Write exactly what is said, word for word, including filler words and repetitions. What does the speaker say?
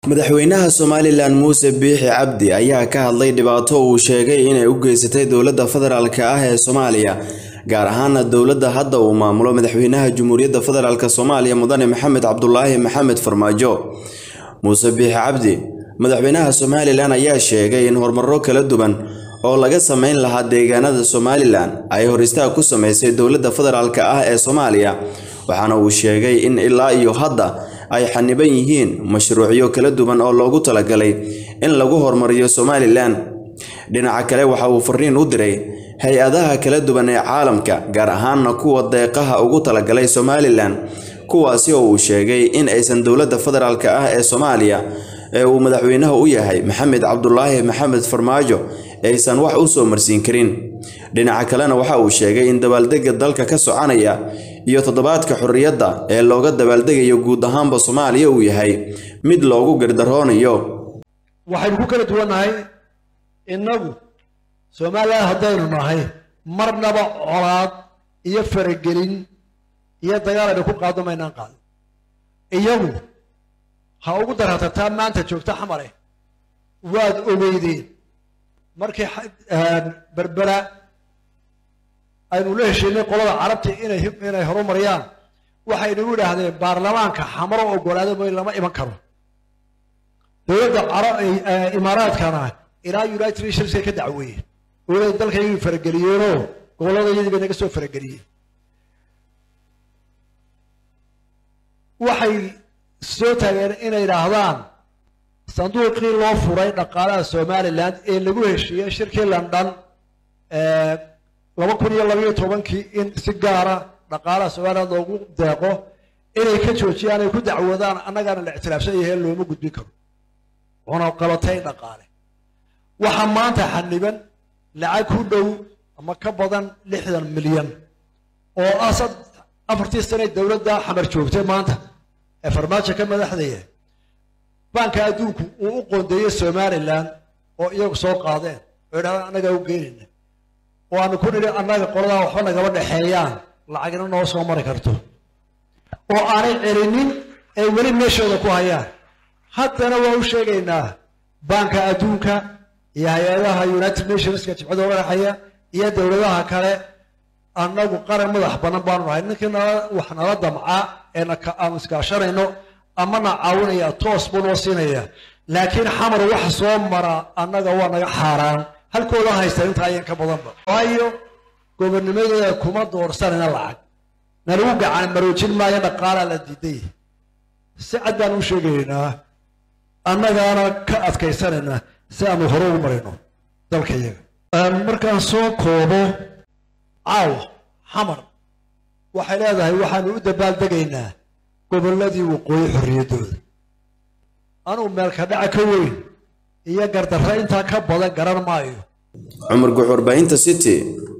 madaxweynaha Somaliland Muuse Biixi Cabdi ayaa ka hadlay dhibaato uu sheegay inay u geysatay dowladda federaalka ah ee Soomaaliya gaar ahaan dowladda hadda uu maamulo madaxweynaha Jamhuuriyadda Federaalka Soomaaliya Mudane Maxamed Cabdullaahi Maxamed Farmaajo. Muuse Biixi Cabdi madaxweynaha Somaliland ayaa sheegay in hormarro kala duwan oo laga sameyn lahaa deegaanada Somaliland ay hor istaag ku sameysay dowladda federaalka ah ee Soomaaliya, waxaana uu sheegay in ilaa iyo hadda ay xaniban yihiin mashruucyo kala duwan oo loogu talagalay in lagu horumariyo Somaliland. Dhinaca kale waxa uu fariin u diray hay'adaha kala duwan ee caalamka gaar ahaan kuwa deeqaha ugu talagalay Somaliland, kuwaasi oo uu sheegay in aysan dowladda federaalka ah ee Soomaaliya ee uu madaxweynaha u yahay Maxamed Cabdullaahi Maxamed Farmaajo aysan wax u soo marsiin karin. dhinaca kalena waxa uu sheegay in dabaaldegga dalka ka soconaya iyo toddobaadka xorriyadda ee looga dabaaldegayo guud ahaanba Soomaaliya uu yahay mid loogu gardaroonayo. waxaynu ku kala duwanahay innagu Soomaaliya haddaynu nahay marnaba colaad iyo faragelin iyo dagaal ay ku qaadamaynaan qaad iyagu ha ugu daraataa maanta joogta xamare waad ogeydeen markii berbera aynu la heshiinay qolada carabta inay inay horumariyaan waxay nagu yiraahdeen baarlamaanka xamaro ogolaado ma lama iman karo. dowladda imaaraadkana ilaa United Nations ka dacweeyay oo dalka ay farageliyeen gobolada iyadii bay naga soo farageliyeen. waxay soo taageen inay yiraahdaan sanduuqii loo furay dhaqaalaha Somaliland ee lagu heshiiyay shirkii London ee laba kun iyo laba iyo toban-kii in si gaar ah dhaqaalaha Somaliland loogu deeqo inay ka joojiyaan ay ku dacwadaan annagana la ictiraafsan yahay looma gudbin karo wana qabatay dhaqaale. waxa maanta xaniban lacag ku dhow ama ka badan lixdan milyan oo asad afartii sano dowladda xamar joogtay maanta ee Farmaajo ka madaxdeeya banka adduunku uu u qoondeeyay Somaliland oo iyagu soo qaadeen oo dhaw anaga u geerina oo aan ku niri anaga qolada waxba naga dhaxeeyaan lacagna noo soo mari karto oo aanay celinin ay wali meeshooda ku hayaan. haddana waa u sheegaynaa banka adduunka iyo hay'adaha United Nations ka jibcada waraxaya iyo dowladaha kale annagu qaran madax banaan baan nahay ninkana wax nala damca ee aan iska sharayno amana caawinaya toos buu noo siinaya laakiin xamar wax soo mara annaga waa naga xaaraan halkooda haysta inta ay ka badanba waayo gobernimada kuma doorsanayna lacag nalagu gacan maroojin maayo dhaqaalaha la diiday. si cad baan u sheegaynaa annagana ka adkaysanayna si aanu hore u marino dalkayaga. markaan soo koobo caaw xamar waxay leedahay waxaanu u dabaaldegaynaa gobolladii waqooyi xorriyadooda. anuu meel ka dhaca ka weyn iyo gardarra intaa ka badan garan maayo. Cumar Guxur, Baahinta City.